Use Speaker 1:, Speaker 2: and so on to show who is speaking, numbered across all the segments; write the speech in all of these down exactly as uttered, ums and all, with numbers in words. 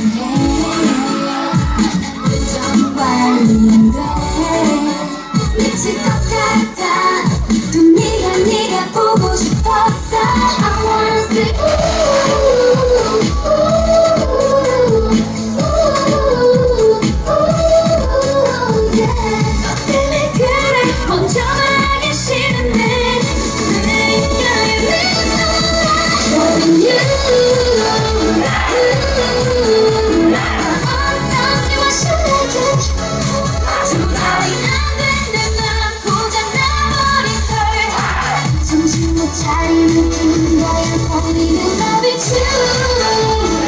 Speaker 1: 정말인데 미칠 것 같아. 또 네가 네가 보고 싶었어. I wanna say ooh, ooh, ooh, ooh, yeah. 너 때문에 그래 먼저 말하기 싫은데 내 인간이 믿어. Loving you. 차리는 그녀의 보이는 love it too.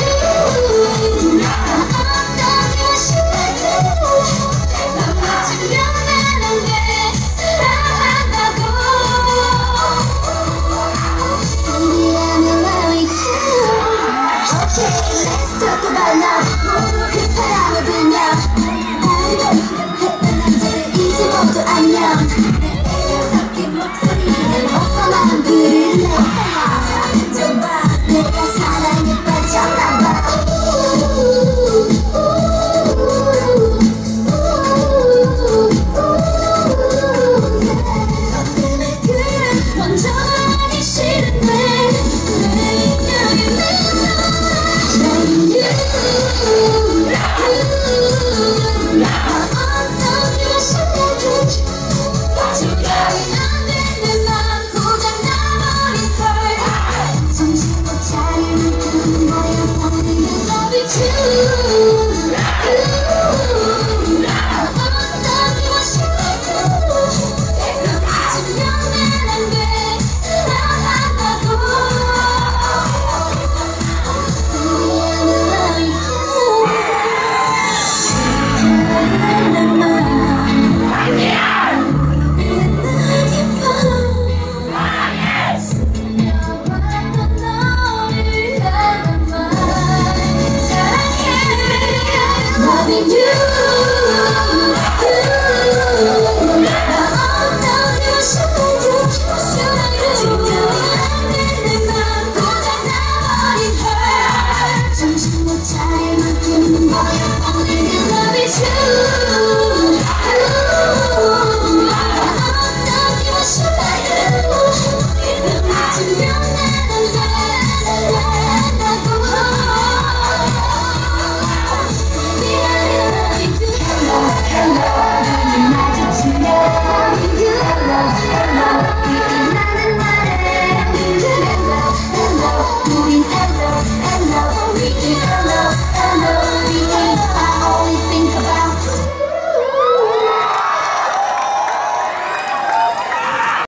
Speaker 1: 어떻게 하실래도 너무 증명하는 게 사랑한다고. Baby I'm in love with you. Okay let's talk about love. 모두 그 바람을 불며 아이고 했던 남자를 이제 모두 안녕. 오빠만 부를래. 좁아 내가 사랑에 빠졌나봐. 너 때문에 그래 먼저 말하기 싫은데 내 인연이 믿어. Loving you. 어떻게 하실래도 조각이 안돼. 정신 못 차리는 그녀의 보이는 love it too. 어떻게 하실래도 너무 증명은 안 돼. 사랑한다고. Baby I'm in love with you. 내 맘 아니야. 난 기뻐. Loving you.